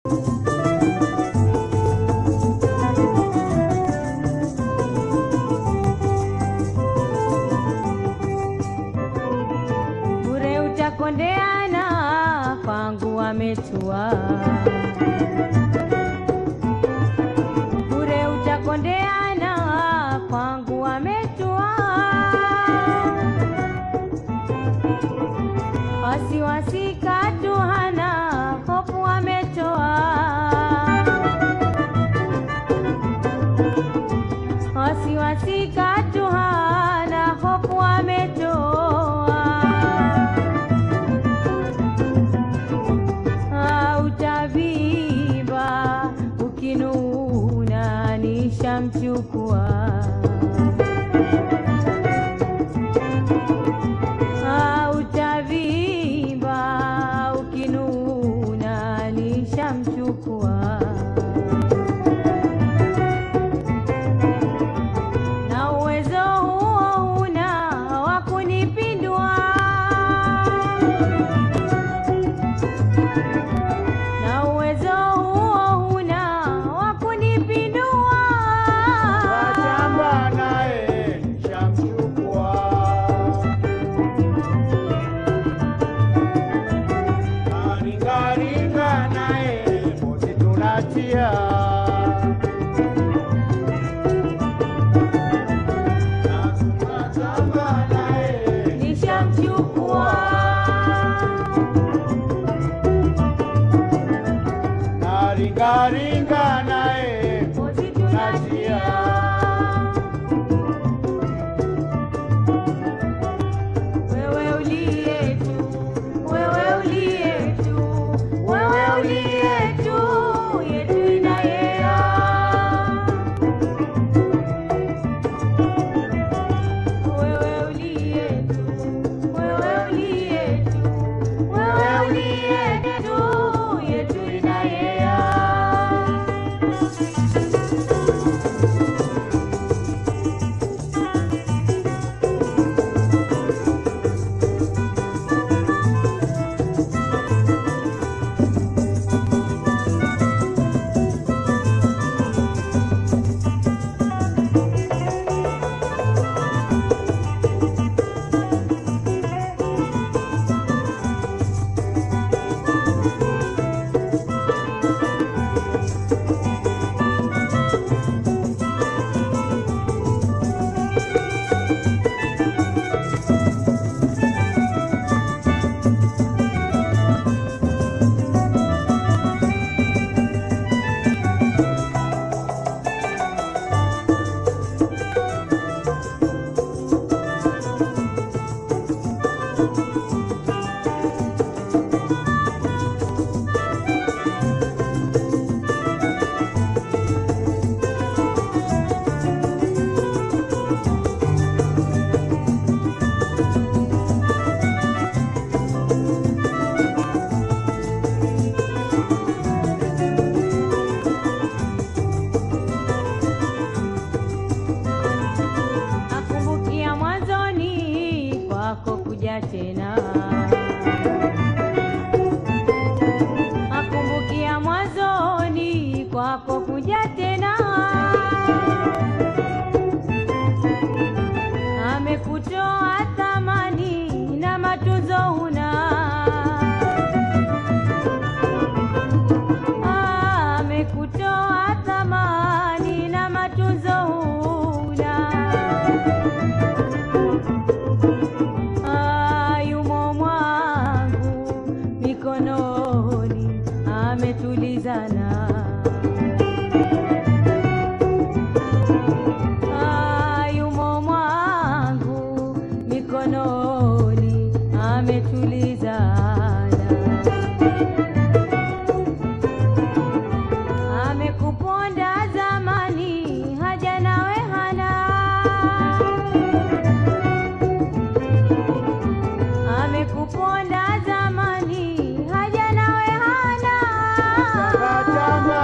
Bure utakondeana kwangu ametua. Bure utakondeana kwangu ametua. Wasiwasi katuhana hofu ametoa. Wasiwasi katuhana hofu ametoa. Utaviva ukinuna nishamchukua. Utaviva ukinuna nishamchukua. Na uwezo huo huna wa kunipindua. Na uwezo huo huna wa kunipindua. Wachamba naye nishamchukua. Ringa naye mosi tunatia. Wachamba naye Nishamchukua. ringa naye Mosi tunatia. Wewe uliye tu, wewe uliye tu, wewe uliye tu, yetu inayea. Wewe uliye tu, wewe uliye tu, wewe uliye tu, yetu inayea. Nakumbukia mwanzoni kwako kuja tena. Nakumbukia mwanzoni kwako kuja tena. Amekutoa thamani na matunzo huna. Amekutoa thamani na matunzo huna. Yumo mwangu mikononi ametulizana. Yumo mwangu mikononi ametulizana. Amekuponda zamani haja nawe hana. Amekuponda zamani haja nawe hana. Wachamba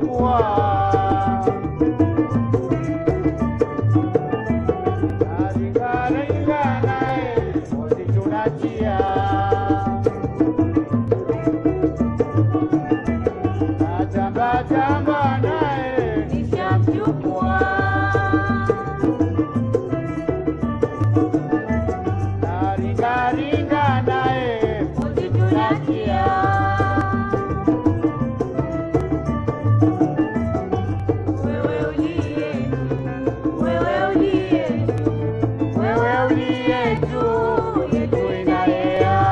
shamchukua. Naringaringa naye mozi tunatia, natamba naye nishamchukua. naringaringa naye Mozi tunatia, wewe uliye juu, wewe uliye juu, wewe uliye juu yetu inalea.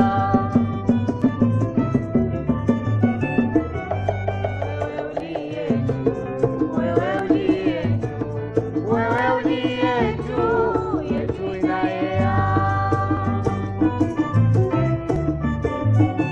wewe uliye juu, wewe uliye juu, Wewe uliye juu yetu inalea.